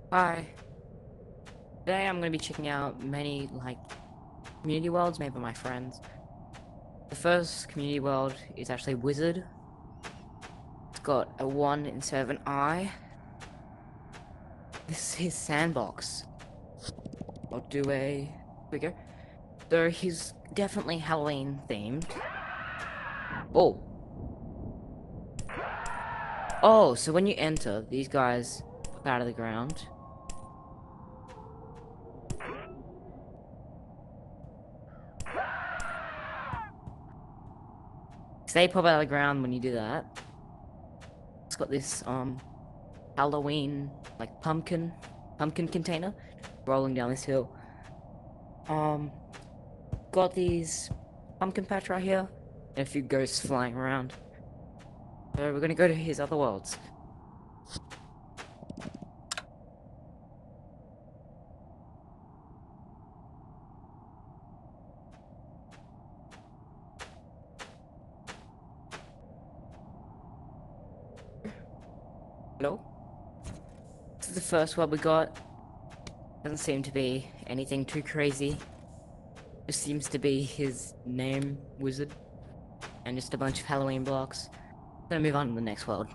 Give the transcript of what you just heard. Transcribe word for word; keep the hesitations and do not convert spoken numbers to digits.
Hi. Today I'm going to be checking out many, like, community worlds made by my friends. The first community world is actually Wizard. It's got a one instead of an I. This is his sandbox. I'll do a... Here we go. So he's definitely Halloween themed. Oh. Oh, so when you enter, these guys pop out of the ground. So they pop out of the ground when you do that. It's got this, um, Halloween, like, pumpkin, pumpkin container rolling down this hill. Um, got these pumpkin patch right here, and a few ghosts flying around. So we're gonna go to his other worlds. Hello? This is the first world we got. Doesn't seem to be anything too crazy. Just seems to be his name, Wizard, and just a bunch of Halloween blocks. Gonna move on to the next world.